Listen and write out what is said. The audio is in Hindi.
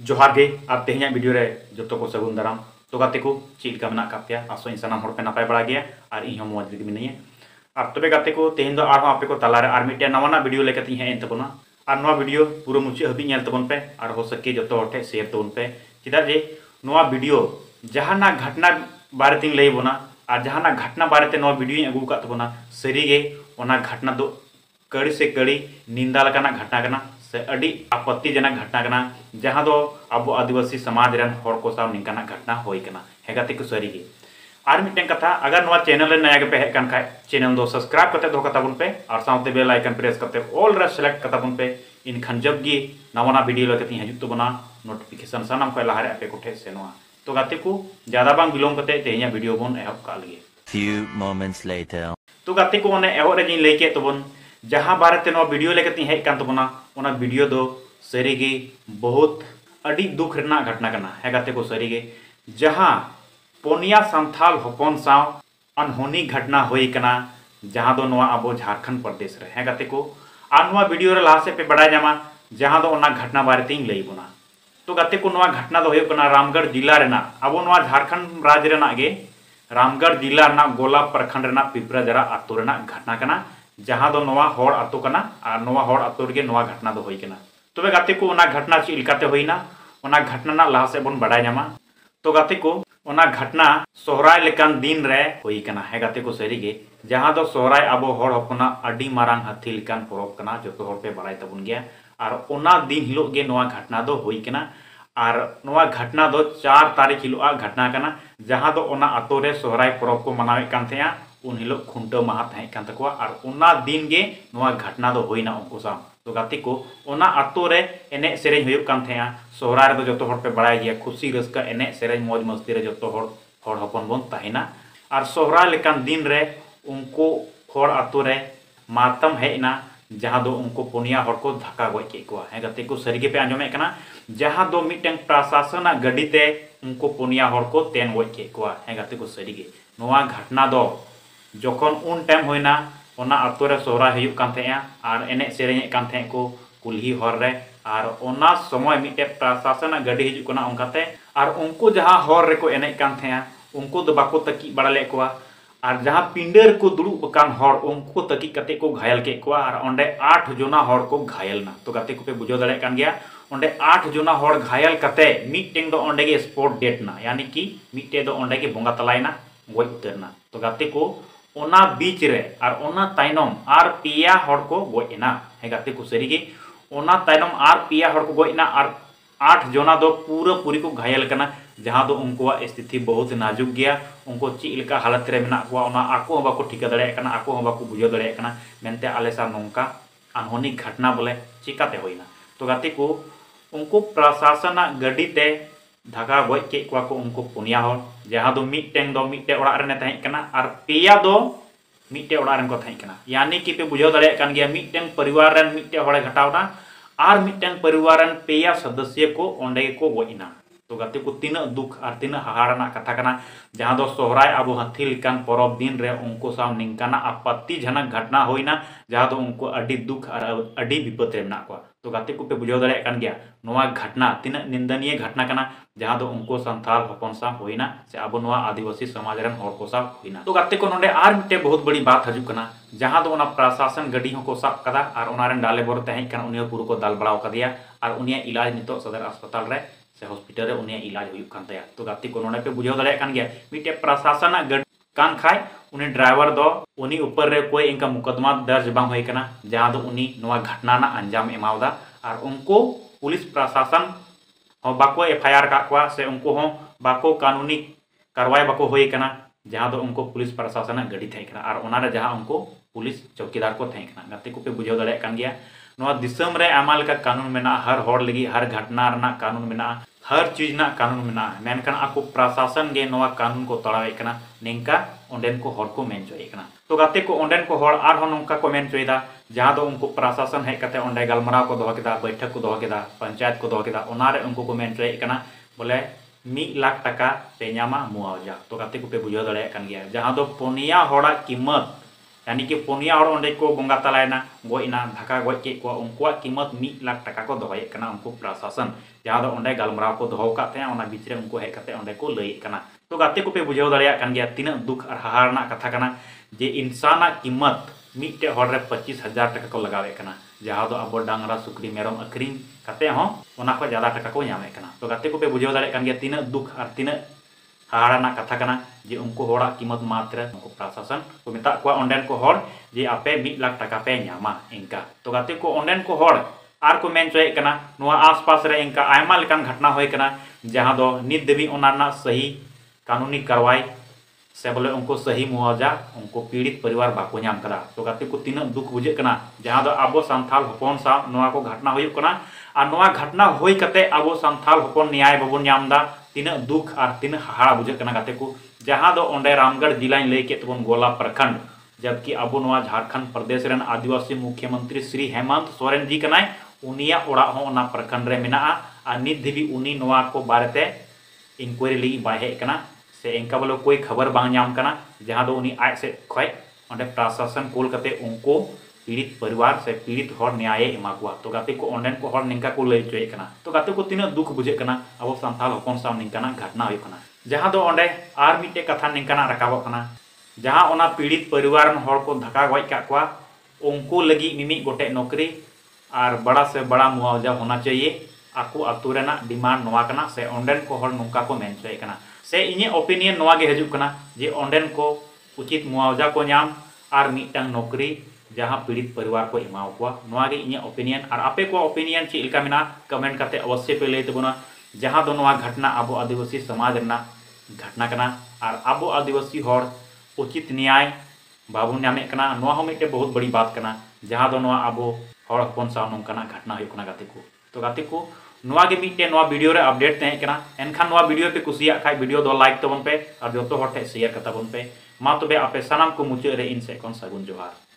जोहार गे आप तेहना वीडियो रे जो को सगुन दाराम तो गाते को चीलका मना काप्या आसो सामान हर पे नपाय बड़ा गया और इन मौज लगे मिनिया और तबे गाते को तेहन दो आर आपे को तालारे आर मिटे नवाना वीडियो लेकते हेन तबना और नवा वीडियो पूरा मुचे हबी नेल तबन पे और हो सके जो हटे शेयर तबन पे चेदा जे नवा वीडियो जहाना घटना बारे तीन लई बोना और जहाना घटना बारे ते नवा वीडियो अगू का तबना सरी गे ओना घटना दो कड़ी से कड़ी निंदा लकाना घटना कना से अड़ी आपत्तिजनक घटना कना जहां दो अब आदिवासी समाज रन हर को साव निकाना घटना होई कना हेगाते को सरी गे और मिटन कथा अगर नवा चैनल नया के पे हेक कान खाय चैनल दो सब्सक्राइब करते दो कता बुन पे और साउते बेल आइकन प्रेस करते ऑल रे सेलेक्ट कता बुन पे इन खन जब गी नवाना वीडियो लकती हजू तो बना नोटिफिकेशन सानाम को लहारे आपे को ठे सेनवा तो गाते को ज्यादा बांग बिलोम करते तेहया वीडियो बन एहब का लगे Few moments later. तो गाते को ओने एहब रे जिन लेके तबन जहां बारे नो वीडियो लेकती हेक कान तबना ओना वीडियो दो सरीगे बहुत अड़ी दुख रना घटना कना है गाते को सरीगे जहां पोनिया संथाल हपन साव अनहोनी घटना होई कना जहां दो नवा अबो झारखंड प्रदेश रे है गाते को आ नवा वीडियो रे लासे पे बड़ा जामा जहां दो ओना घटना बारे तीन लई बोना तो गाते को नवा घटना दो होय कना रामगढ़ जिला रेना अबो नवा झारखंड राज्य रेना गे रामगढ़ जिला रेना गोला प्रखंड रेना पिपराजरा आतु रेना घटना कना जहां दो नवा होड़ आतु कना और नवा होड़ आतु रे नवा घटना दो होई कना तबे गाते को ओना घटना ची इलकाते होइना ओना घटना ना लाहा से बन बड़ाय जामा तो गाते को ओना घटना सोहराय लेकान दिन रे होई कना है गाते को सरीगे जहां दो सोहराय अबो होड़ हपना अडी मारांग हाथी लेकान परब कना जतो होड़ पे बड़ाय तबन गया और ओना दिन हिलो गे नवा घटना दो होई कना और नवा घटना दो 4 तारीख हिलो आ घटना कना जहां दो ओना आतो रे सोहराय परब को मनावे कान थेया उन हिलो खुंटो माहा थाहे कान तकवा और ओना दिन गे नवा घटना दो होइना उनको सा तो गाते को ओना आतो रे एने सेरेज हुयुक कान थेया सोहराय रे दो जतो होड़ पे बड़ाय गया खुशी रस्का एने सेरेज मौज मस्ती रे जतो होड़ हपन बन ताहेना और सोहराय लेकान दिन रे उनको होड़ आतो रे मातम हेना जहां दो उनको पुनिया होड़ को धक्का गoj के को है गाते को सरीगे पे आंजमे कना जहां दो मिटन प्रशासन गड्डी ते उनको पुनिया होड़ को तेन गoj के को है गाते को सरीगे नवा घटना दो जखन उन टाइम होइना ओना आतो रे सोहराय हुयुक कान थेया और एने सेरेज कान थे को कुल्ही हर रे और ओना समय मिटे प्रशासन गड्डी हिजुक कना उनकाते और उनको जहां हर रे को एने कान थेया उनको दो बाको तकी बड़ा ले को और जहां पिंडर को दुड़ुब कान हर उनको तकी कते को घायल के को और ओंडे 8 जना हर को घायल ना तो गाते को पे बुझो दड़े कान गया ओंडे 8 जना हर घायल कते मिटेंग दो ओंडे के स्पॉट डेट ना यानी कि मिटे दो ओंडे के बोंगा तलायना गoj उतरना तो गाते को ओना बीच रे और ओना ताइनम आर पिया हर को गoj एना है गाते को सरीगे ओना ताइनम आर पिया हर को गoj ना और 8 जना दो पूरा पूरी को घायल कना जहां दो उनको स्थिति बहुत नाजुक गया उनको चिलका हालत रे मेना को ओना आको हो बाको ठिका दड़े कना आको हो बाको बुझो दड़े कना मेनते आले सा नोंका अनहोनी घटना बोले चिकाते होइना तो गाते को उनको प्रशासन गड्डी ते धक्का गoj के को उनको पुनिया हो जहां दो मिटे ओड़ा रे तहे कना और पेया दो मिटे ओड़ा रे को तहे कना यानी कि पे बुझो दड़े कान गया मिटेन परिवार रन मिटे होड़े घटावना और मिटेन परिवार रन पेया सदस्य को ओंडे को गojना तो गाते को तीन दुख और तीन हाहाड़ना कथा कना जहां दो सोहराय अबो हाथी लेकान परब दिन रे उनको साव निंकाना आपत्तिजनक घटना होइना जहां दो उनको अडी दुख और अडी विपद रे मेना को तो गाते को पे बुझाव दड़े कान गया नवा घटना तीन निंदनीय घटना कना जहां दो उनको संथाल हपन सा होइना से अबो नवा आदिवासी समाज रन हर को सा होइना तो गाते को नोंडे आर मिटे बहुत बड़ी बात हजू कना जहां दो ओना प्रशासन गड्डी हो को साब कदा और ओना रन डाले बोर तहे कना उनिया पूरा को दाल बड़ाव कदिया और उनिया इलाज नितो सदर अस्पताल रे से हॉस्पिटल रे उनिया इलाज हुयुक कान तया तो गाते को नोंडे पे बुझाव दड़े कान गया मिटे प्रशासन गड्डी कान खाय उनी ड्राइवर दो उनी ऊपर रे कोई इनका मुकदमा दर्ज बांग होई कना जहां दो उनी नवा घटना ना अंजाम एमावदा और उनको पुलिस प्रशासन हो बाको एफआईआर का को से उनको हो बाको कानूनी कार्रवाई बाको होई कना जहां दो उनको पुलिस प्रशासन गड्डी थे कना और ओना रे जहां उनको पुलिस चौकीदार को थे कना गाते को पे बुझाव दड़े कान गया नवा दिसम रे आमाल का कानून मेना हर होड़ लगी हर घटना रना कानून मेना हर चीज ना कानून मेना मेनकन आको प्रशासन गे नवा कानून को तड़ावे कना निंका ओंडेन को हर को मेन चोय कना तो गाते को ओंडेन को हर आर हो नोंका को मेन चोयदा जहां दो उनको प्रशासन है कते ओंडे गलमराव को दोह केदा बैठक को दोह केदा पंचायत को दोह केदा ओना रे उनको को मेन चोय कना बोले 1 लाख टका पे ᱧᱟᱢᱟ मुआवजा तो गाते को पे बुझाव दड़े कान गया जहां दो पुनिया होड़ा कीमत यानी कि पुनिया और ओंडे को बोंगा तलायना गजना धक्का गज के को उनकुआ कीमत 1 लाख टाका को दोहये कना उनको प्रशासन जहां दो ओंडे गलमराव को दोहो काते ओना बीच रे उनको हेज काते ओंडे को लई कना। तो गाते को पे बुझाव दाड़िया कान गया तीना दुख और हाहारना कथा कना जे इंसाना कीमत मिट्टे हर रे 25,000 टाका को लगावे कना जहां दो अब डांगरा सुकरी मेरम अखरीन काते हो ओना को ज्यादा टाका को नामे कना। तो गाते को पे बुझाव दाड़िया कान गया तीना दुख और तीना हाहारना कथा कना जे उनको होड़ा कीमत मात्र उनको प्रशासन को मेता को ओंडेन को हर जे आपे 1 लाख टाका पे नामा इनका। तो गाते को ओंडेन को हर आर को मेन चोए कना नोआ आसपास रे इनका आयमा लेकान घटना होय कना जहां दो नित देवी ओना सही कानूनी कार्रवाई से बोले उनको सही मुआवजा उनको पीड़ित परिवार बाको नाम करा। तो गाते को तीना दुख बुझे कना जहां दो आबो संथाल होपन सा नोआ को घटना होय कना और नोआ घटना होय कते आबो संथाल होपन न्याय बाबन नामदा तीना दुख और तीना हाहाड़ा बुझे कना गाते को जहां दो ओंडे रामगढ़ जिला लई के तबन गोला प्रखंड जबकि अब नोआ झारखंड प्रदेश रेन आदिवासी मुख्यमंत्री श्री हेमंत सोरेन जी कनाय उनिया ओड़ा हो ओना प्रखंड रे मेना आ नित देवी उनी नोआ को बारेते इंक्वायरी लई बाय हे कना से इनका बोले कोई खबर बांग नाम कना जहां दो उनी आज से खय ओंडे प्रशासन कोल कते उनको पीड़ित परिवार से पीड़ित हर न्याय एमा कुआ। तो गाते को ओंडेन को हर निंका को लई चोय कना। तो गाते को तीना दुख बुझे कना अब संथाल हपन साम निंकाना घटना होय कना जहां दो ओंडे आर मिटे कथा निंकाना राकाबो कना जहां ओना पीड़ित परिवार हर को धक्का गज का कुआ उनको लगी मिमी गोटे नौकरी और बड़ा से बड़ा मुआवजा होना चाहिए आको आतु रेना डिमांड नोआ कना से ओंडेन को हर नुंका को मेन चोय कना से इnye ओपिनियन नोआ गे हजु कना जे ओंडेन को उचित मुआवजा को नाम और मिटंग नौकरी जहां पीड़ित परिवार को एमाव को नोआ गे इnye ओपिनियन और आपे को ओपिनियन ची इलका मेना कमेंट करते अवश्य पे लई तबना जहां दो नोआ घटना अब आदिवासी समाज रेना घटना कना और अब आदिवासी हर उचित न्याय बाबू नामे कना नोआ हो मिटे बहुत बड़ी बात कना जहां दो नोआ अब हर हपन सा नोंकाना घटना होय कना गाते को। तो गाते को नोआ गे मिटे नोआ वीडियो रे अपडेट तहे कना एनखान नोआ वीडियो पे कुसिया खाय वीडियो दो लाइक तबन पे और जोतो हर टे शेयर कता बन पे मा तबे आपे सनाम को मुचे रे इन से कोन सगुन जोहार।